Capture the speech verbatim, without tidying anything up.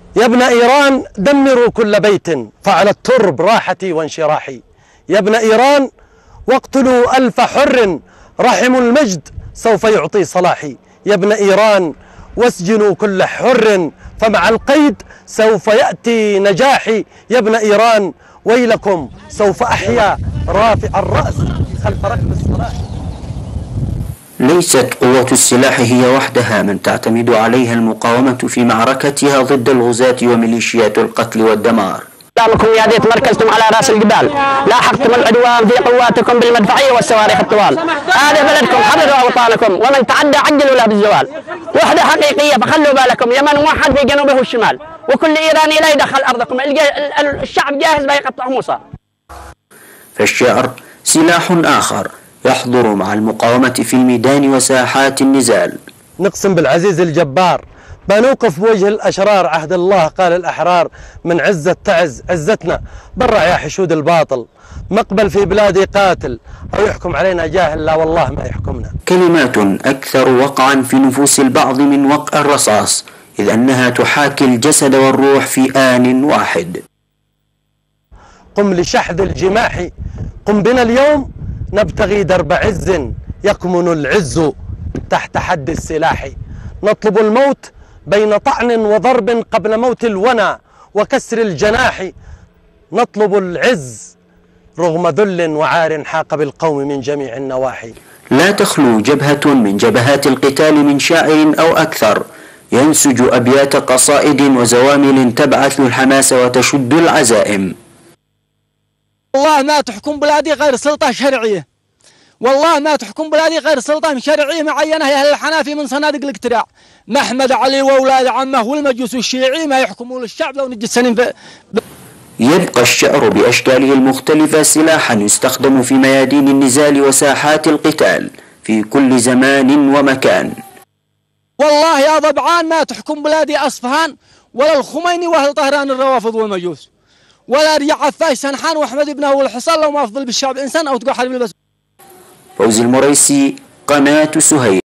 يا ابن إيران دمروا كل بيت فعلى الترب راحتي وانشراحي. يا ابن إيران واقتلوا ألف حر رحم المجد سوف يعطي صلاحي. يا ابن إيران واسجنوا كل حر فمع القيد سوف يأتي نجاحي. يا ابن إيران ويلكم سوف أحيا رافع الرأس خلف ركب الصلاح. ليست قوة السلاح هي وحدها من تعتمد عليها المقاومة في معركتها ضد الغزاة وميليشيات القتل والدمار. قدامكم يا تمركزتم على راس الجبال، لاحقتم العدوان في قواتكم بالمدفعيه والصواريخ الطوال. هذا بلدكم، حرروا اوطانكم، ومن تعدى عجلوا له بالزوال. وحده حقيقيه فخلوا بالكم، يمن موحد في جنوبه والشمال، وكل ايراني لا يدخل ارضكم، الشعب جاهز بيقطع موصى. فالشعر سلاح اخر يحضر مع المقاومة في الميدان وساحات النزال. نقسم بالعزيز الجبار بنوقف بوجه الأشرار، عهد الله قال الأحرار من عزة تعز عزتنا. برع يا حشود الباطل، مقبل في بلادي قاتل أو يحكم علينا جاهل، لا والله ما يحكمنا. كلمات أكثر وقعا في نفوس البعض من وقع الرصاص، إذ أنها تحاكي الجسد والروح في آن واحد. قم لشحذ الجماح، قم بنا اليوم نبتغي درب عز يكمن العز تحت حد السلاح. نطلب الموت بين طعن وضرب قبل موت الونى وكسر الجناح. نطلب العز رغم ذل وعار حاق بالقوم من جميع النواحي. لا تخلو جبهة من جبهات القتال من شاعر أو أكثر ينسج أبيات قصائد وزوامل تبعث الحماس وتشد العزائم. والله ما تحكم بلادي غير سلطة شرعية، والله ما تحكم بلادي غير سلطة شرعية معينة يا أهل الحنافي من صناديق الاقتراع. محمد علي وأولاد عمه والمجوس الشيعي ما يحكمون الشعب لو نجي سنين ب... يبقى الشعر بأشكاله المختلفة سلاحا يستخدم في ميادين النزال وساحات القتال في كل زمان ومكان. والله يا ضبعان ما تحكم بلادي أصفهان ولا الخميني وأهل طهران الروافض والمجوس، ولا ريع عفاش سنحان وأحمد بن أول الحصان لو ما أفضل بالشعب إنسان أو تقول حرب البس. فوزي المريسي، قناة سهيل.